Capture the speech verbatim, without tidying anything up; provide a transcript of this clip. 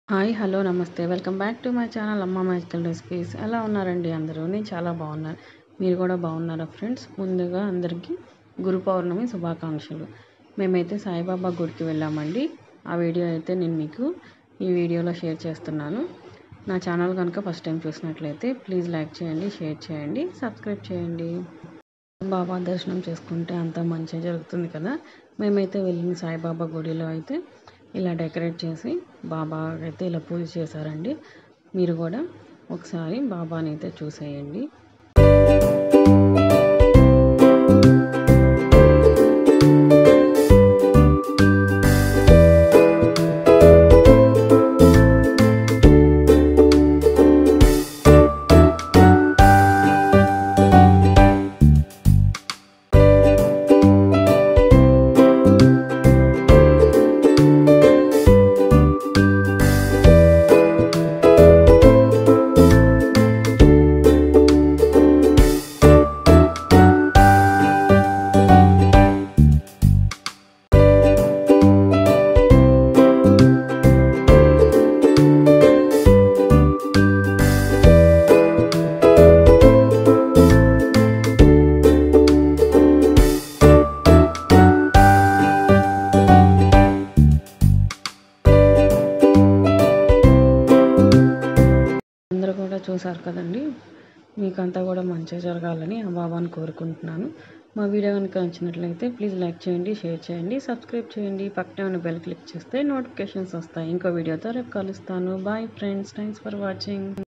Hi hello నమస్తే welcome back to my channel Amma magical recipes. ఎలా ఉన్నారండి అందరూ? నేను చాలా బాగున్నాను. మీరు కూడా బాగున్నారా ఫ్రెండ్స్? ముందుగా అందరికీ గురు పౌర్ణమి శుభాకాంక్షలు. మేమైతే సాయిబాబా గుడికి వెళ్ళామండి. ఆ వీడియో అయితే నేను మీకు ఈ వీడియోలో షేర్ చేస్తున్నాను. నా ఛానల్ కనుక ఫస్ట్ టైం చూసినట్లయితే ప్లీజ్ లైక్ చేయండి, షేర్ చేయండి, సబ్స్క్రైబ్ చేయండి. బాబా దర్శనం చేసుకుంటే అంతా మంచిగా జరుగుతుంది కదా. మేమైతే వెళ్ళిన సాయిబాబా గుడిలో అయితే ఇలా డెకరేట్ చేసి బాబా అయితే ఇలా పూజ చేశారండి. మీరు కూడా ఒకసారి బాబాని అయితే చూసేయండి. అందరూ కూడా చూసారు కదండి. మీకంతా కూడా మంచిగా జరగాలని ఆ బాబాని కోరుకుంటున్నాను. మా వీడియో కనుక నచ్చినట్లయితే ప్లీజ్ లైక్ చేయండి, షేర్ చేయండి, సబ్స్క్రైబ్ చేయండి. పక్కనే ఉన్న బెల్ క్లిక్ చేస్తే నోటిఫికేషన్స్ వస్తాయి. ఇంకో వీడియోతో రేపు కలుస్తాను. Bye friends, thanks for watching.